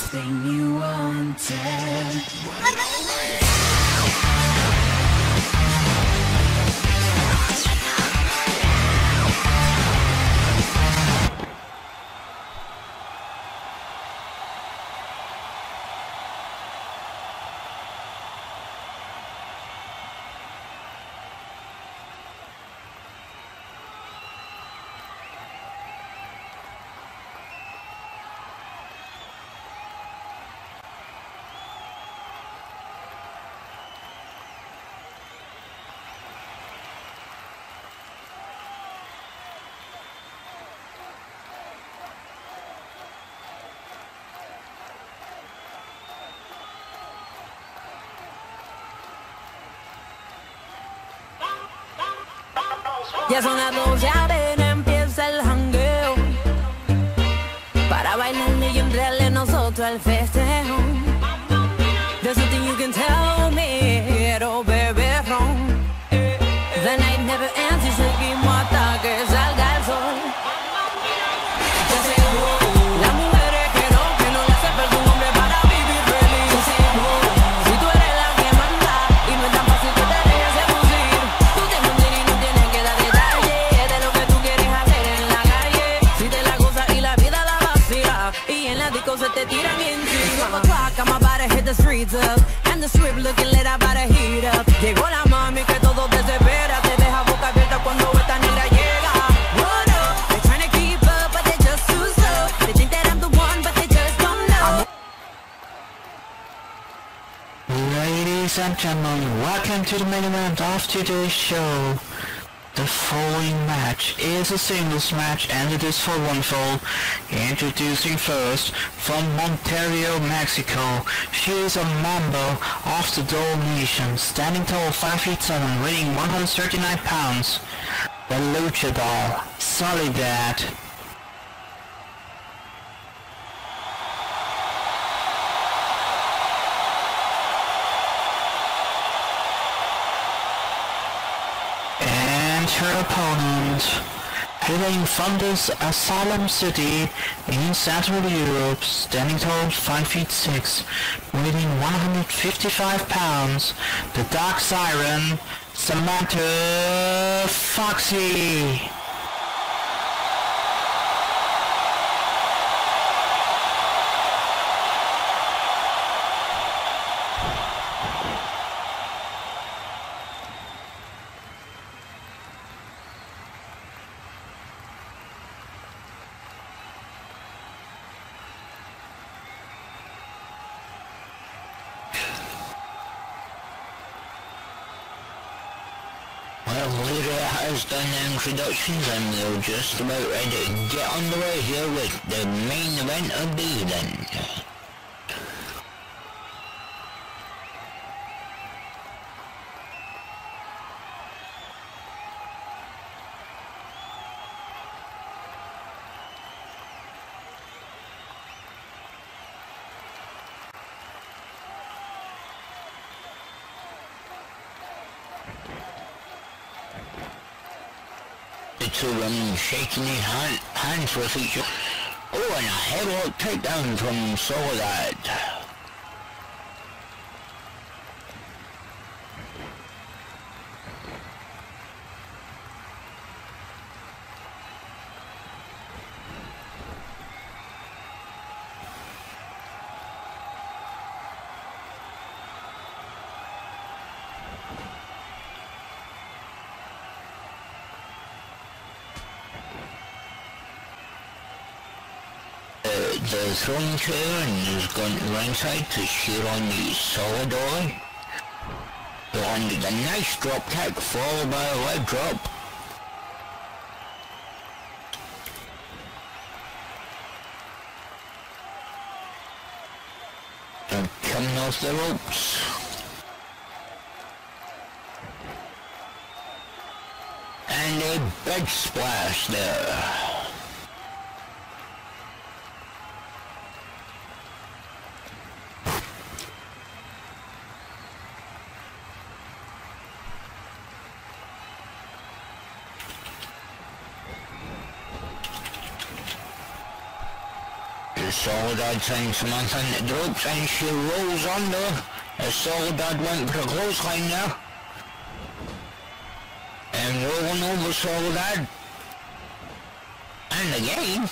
everything you wanted. Ya son las 12, a ver, empieza el jangueo para bailarle y entrarle nosotros al festejo. There's nothing you can tell me, oh baby, wrong. The night never ends y seguimos hasta que salga el sol. Ya llegó las mujeres que no le hace falta un hombre para vivir feliz. Ya llegó, si tú eres la que manda y no es tan fácil que te dejes seducir. Tú te mantienes y no tienes que dar detalles de lo que tú quieres hacer en la calle. Si te la gozas y la vida la vacila y en la disco se te tiran encima. 12 o'clock, I'm about to hit the streets up and the strip looking lit, about to heat up. Llegó la mami que todo desespera, te deja boca abierta cuando esta negra llega. What up? They're trying to keep up, but they're just too slow. They think that I'm the one, but they just don't know. Ladies and gentlemen, welcome to the main event of today's show. The following match is a singles match and it is for one fall. Introducing first, from Monterrey, Mexico, she is a member of the Doll Nation, standing tall 5 feet 7, weighing 139 pounds. The Luchador, Soledad. Her opponent, hailing from this Asylum City in Central Europe, standing tall 5 feet 6, weighing 155 pounds, the Dark Siren, Samantha Foxy. Well, Lydia has done the introductions and we're just about ready to get underway here with the main event of the evening. The two women shaking their hands with each other. Oh, and a headlock takedown from Soledad. The throwing chair and is going to ringside to cheer on the Soledad. Landed a nice drop kick followed by a leg drop. And coming off the ropes. And a big splash there. Soledad sends Samantha into the ropes and she rolls under as Soledad went for a clothesline now. And rolling over Soledad. And again.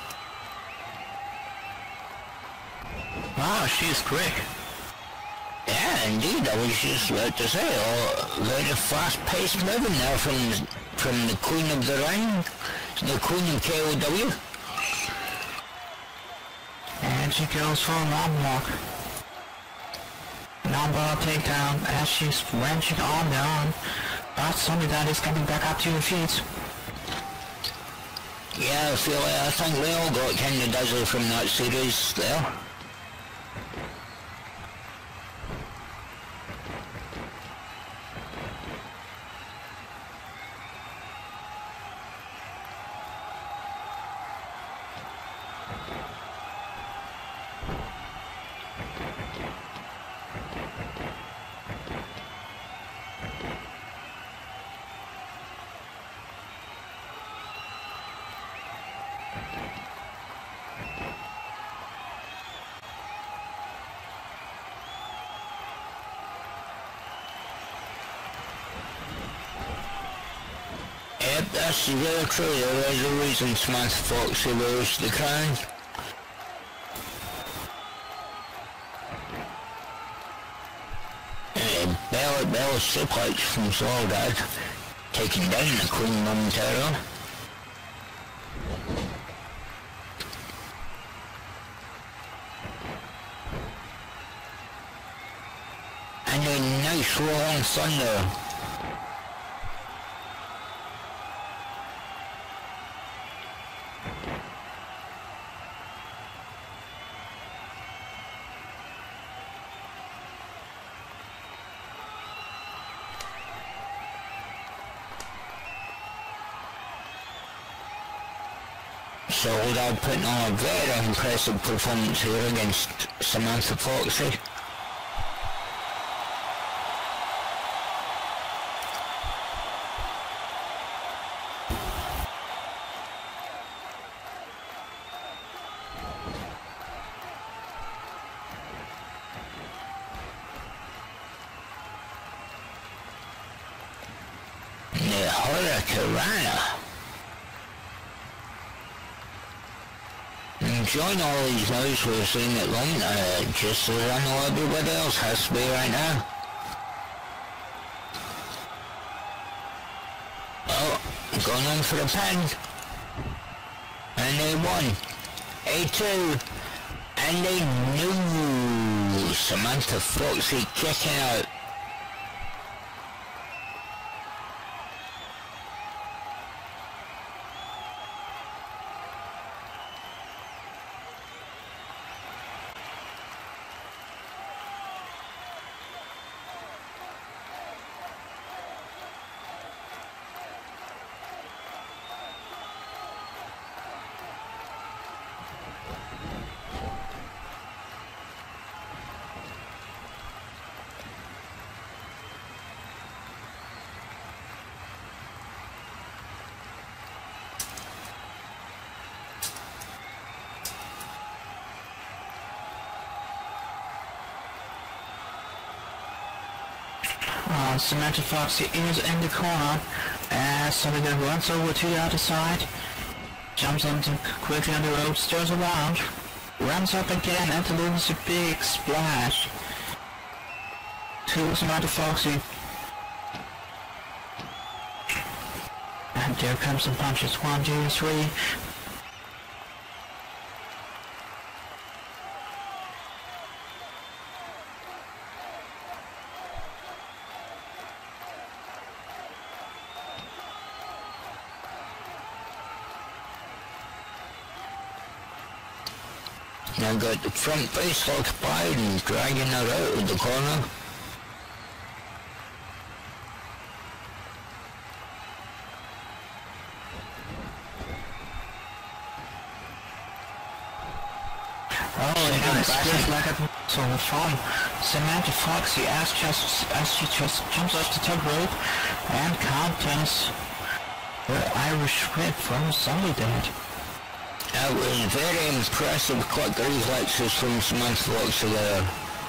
Wow, she's quick. Yeah, indeed, I was just about to say, very fast-paced moving there from the Queen of the Ring, the Queen of KOW. And she goes for a long walk. Non-ball takedown as she's wrenching on down. But Soledad is coming back up to her feet. Yeah, I think we all got kind of dazzled from that series there. Yep, that's very true. There is a reason Samantha Foxy wears the crown. Bella suplex from Soledad, taking down the Queen momentarily. And a nice rolling thunder. Soledad putting on a very impressive performance here against Samantha Foxy. The Hurricanrana. Enjoying all these moves we're seeing at the moment, just as I know everybody else has to be right now. Oh, going on for the pin. And they won. A2. And they knew Samantha Foxy kicking out. Samantha Foxy is in the corner as Soledad runs over to the other side, jumps onto quickly on the ropes, stirs around, runs up again and delivers a big splash to Samantha Foxy. And there comes some punches, 1, 2, 3. Now got the front face occupied and dragging her out of the corner. Oh, yeah, it's like a so fun. Samantha Foxy as she just jumps off the top rope and counters the Irish whip from Soledad. That was very impressive quick reflexes from Samantha Foxy there.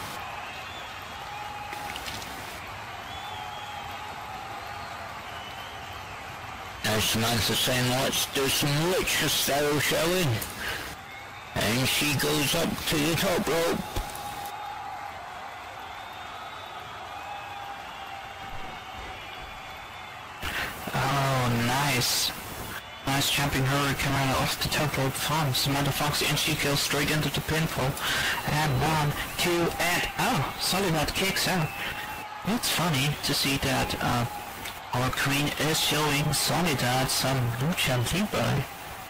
Now Samantha saying, let's do some lucha style, shall we? And she goes up to the top rope. Oh, nice. Nice jumping hurricane right off the top rope from Samantha Foxy, and she goes straight into the pinfall. And 1, 2, and oh, Soledad kicks out. It's funny to see that our queen is showing Soledad some lucha libre.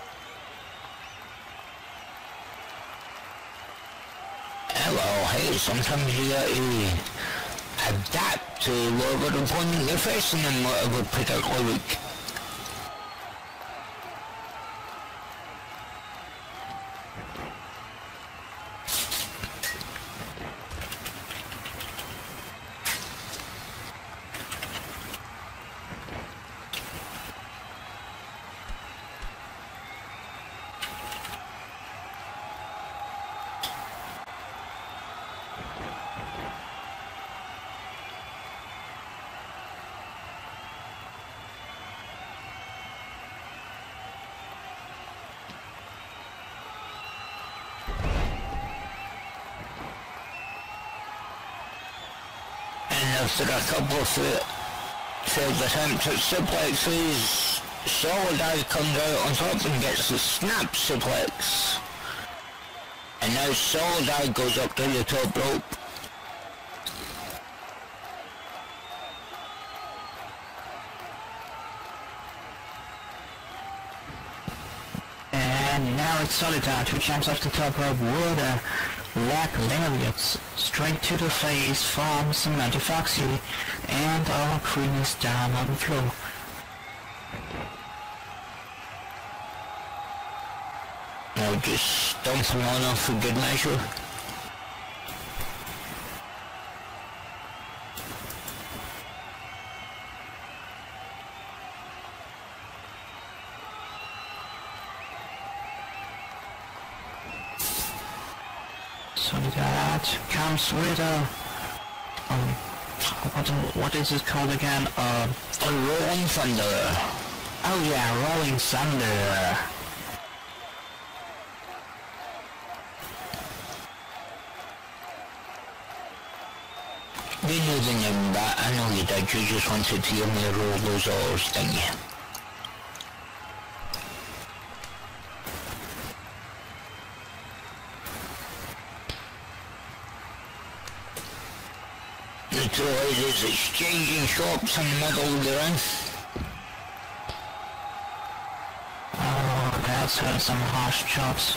Well, hey, sometimes you gotta adapt to whatever opponent you're facing in whatever particular week. After a couple of failed attempts at suplexes, Soledad comes out on top and gets the snap suplex. And now Soledad goes up to the top rope. And now it's Soledad who jumps off the top rope with a leg lariats straight to the face from Samantha Foxy, and our queen is down on the floor. Now just stomp one off for good measure. Soledad comes with a what is it called again? A Rolling Thunder. Oh yeah, Rolling Thunder. You knew the name, but I know you did. You just wanted to hear me roll those R's, didn't you? The two ladies exchanging shots in the middle of the ring. Oh, that's some harsh chops.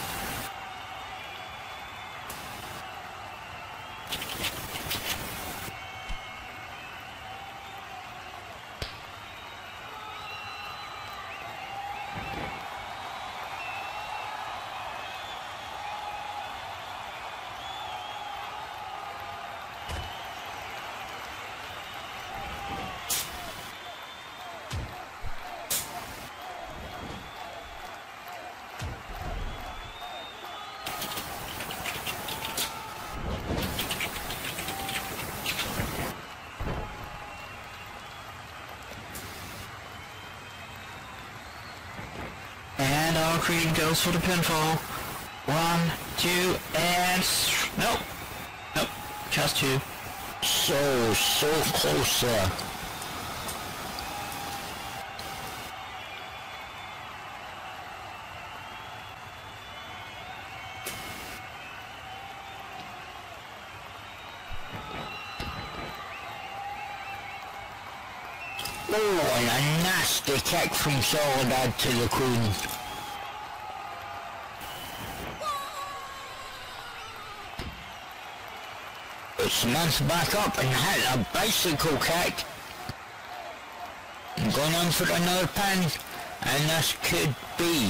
And our queen goes for the pinfall. 1, 2, and nope, just 2. So close there. Oh, and a nasty kick from Soledad to the queen. But Samantha back up and hit a bicycle kick. And going on for another pin, and this could be.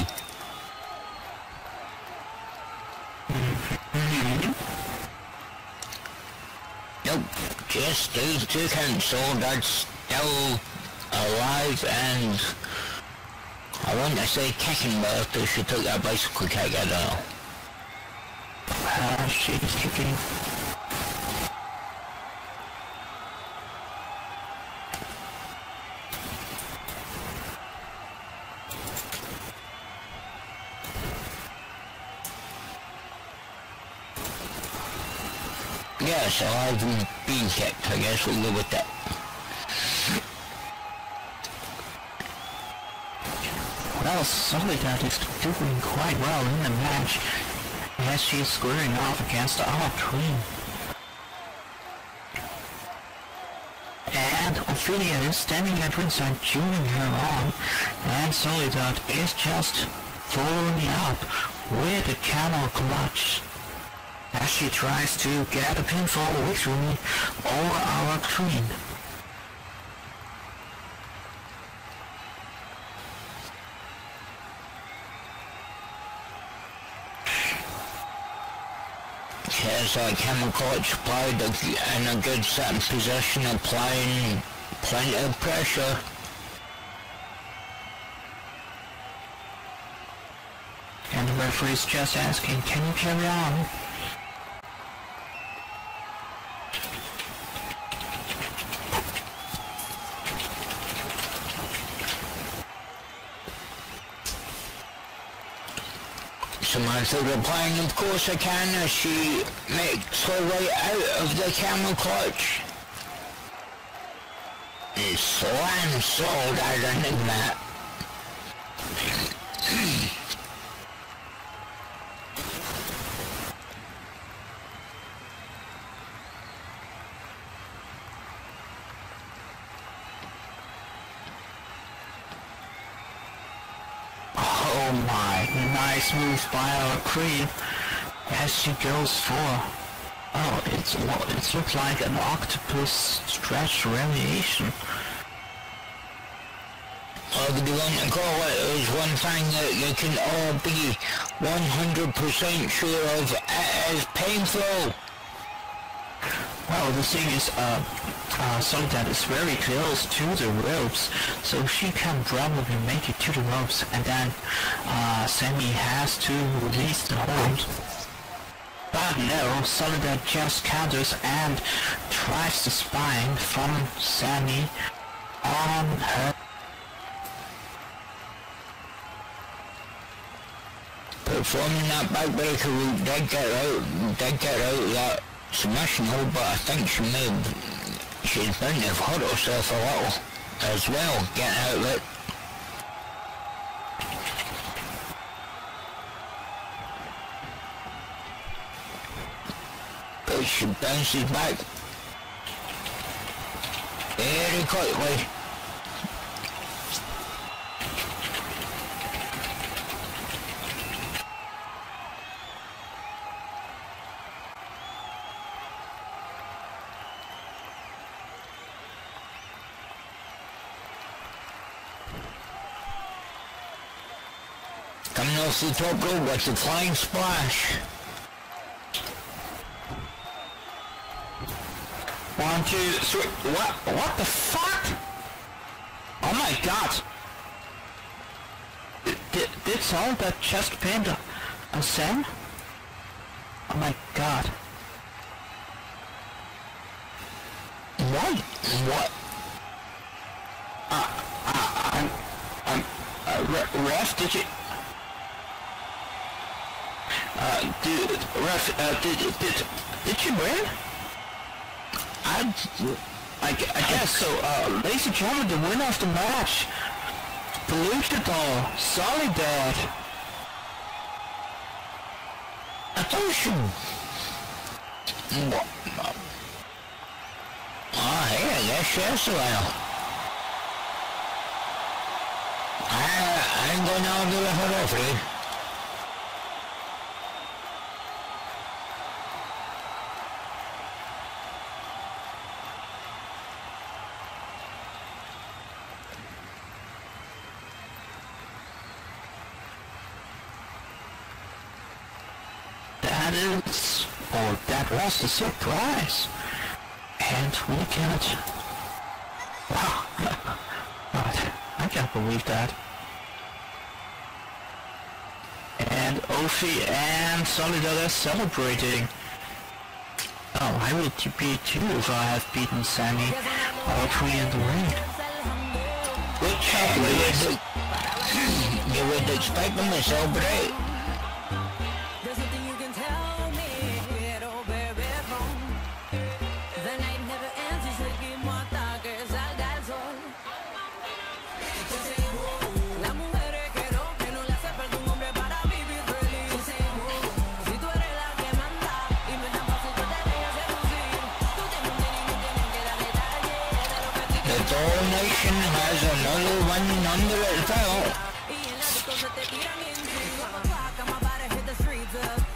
Nope, just these two counts. Soledad's still alive and I want to say kicking, but after she took that bicycle kick, I don't know. She's kicking. Yeah, so I've been kicked, I guess we'll go with that. Well, Soledad is doing quite well in the match, as she's squaring off against our queen. And Ophelia is standing at ringside cheering her on, and Soledad is just following up with a camel clutch, as she tries to get a pinfall victory over our queen. Has a camel clutch applied in a good sitting position, applying plenty of pressure. And the referee's just asking, can you carry on? Samantha replying, of course I can, as she makes her way out of the camel clutch. It slams Soledad into the mat. Oh my, nice move by our queen as she goes for, oh, it looks like an octopus stretch variation. Whatever you want to call it, is one thing that you can all be 100% sure of, it is painful. Well, the thing is, Soledad is very close to the ropes, so she can probably make it to the ropes, and then Sammy has to release the hold. But no, Soledad just counters and tries the spine from Sammy on her. Performing that backbreaker route did get out of that submission hold, but I think she's bound to have hurt herself a little as well, getting out of it. But she bounces back very quickly. Coming off the top rope with the flying splash. 1, 2, 3. What the fuck? Oh my god. Did Soledad just pinned a Sam? Oh my god. What? Ref, did you... did you win? I guess so. Ladies and gentlemen, the winner of the match, the Luchador, Soledad. I thought you... What? Oh, hey, I guess yes, well. I ain't gonna argue with her referee. That was the surprise. And we can't... Wow. God, I can't believe that. And Ophie and Soledad are celebrating. Oh, I will be too if I have beaten Sammy, Autry and Wade. Which you would expect them to celebrate. There's nothing you can tell me, oh baby, the night never ends, y seguimos hasta que salga el sol. Las mujeres que no le hace falta un hombre para vivir feliz. Si tú eres la que manda y no es tan fácil que te dejes seducir, tú tienes un tienes que dar detalles de lo que te The Doll Nation has another one under its belt. y en la disco se te tiran encima. Papá, my body hit the streets up.